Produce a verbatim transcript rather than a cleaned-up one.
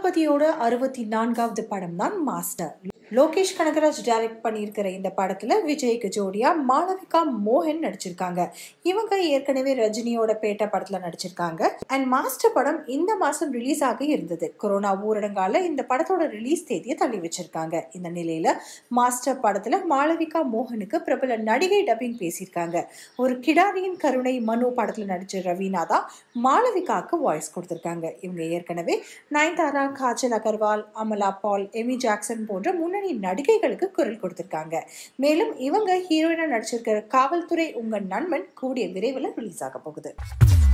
தளபதியோட அறுபத்தி நான்காவது படம் தான் மாஸ்டர். லோகேஷ் கனகராஜ் டைரக்ட் பண்ணியிருக்கிற இந்த படத்துல விஜய்க்கு ஜோடியா மாளவிகா மோகன் நடிச்சிருக்காங்க. இவங்க ஏற்கனவே ரஜினியோட பேட்ட படத்துல நடிச்சிருக்காங்க. அண்ட் மாஸ்டர் படம் இந்த மாசம் ரிலீஸ் ஆக இருந்தது. கொரோனா ஊரடங்கால இந்த படத்தோட ரிலீஸ் தேதியை தள்ளி வச்சிருக்காங்க. இந்த நிலையில மாஸ்டர் படத்துல மாளவிகா மோகனுக்கு பிரபல நடிகை டப்பிங் பேசியிருக்காங்க. ஒரு கிடாரியின் கருணை மனு படத்துல நடிச்ச ரவீனா தான் மாளவிகாக்கு வாய்ஸ் கொடுத்திருக்காங்க. இவங்க ஏற்கனவே நயன்தாரா, காஜல் அகர்வால், அமலா பால், எமி ஜாக்சன் போன்ற முன்னணி நடிகைகளுக்கு குரல் கொடுத்திருக்காங்க. மேலும் இவங்க ஹீரோயினா நடிச்சிருக்கிற காவல்துறை உங்க நண்பன் கூடிய விரைவில் ரிலீஸ் ஆக போகுது.